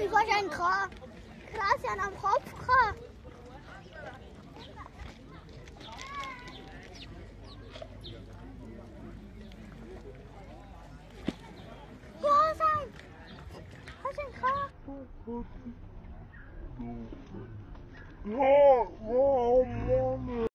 Du hast einen Krass am Kopf gehabt. Ja, sein. Hast du einen Krass?